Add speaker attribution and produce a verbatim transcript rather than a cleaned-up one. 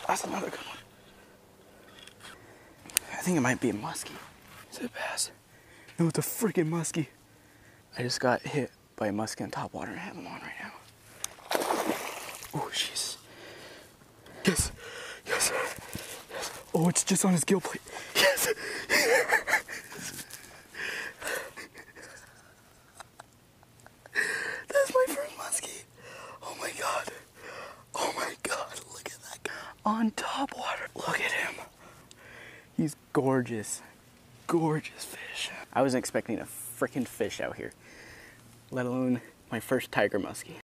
Speaker 1: That's another good one. I think it might be a muskie. Is it a bass? No, it's a freaking muskie. I just got hit by a muskie on top water and I have him on right now. Oh, jeez. Yes, yes, yes. Oh, it's just on his gill plate. Yes. That's my first muskie. Oh my God. Oh my God, look at that guy. On top water. Look at him. He's gorgeous. Gorgeous fish. I wasn't expecting a freaking fish out here, let alone my first tiger muskie.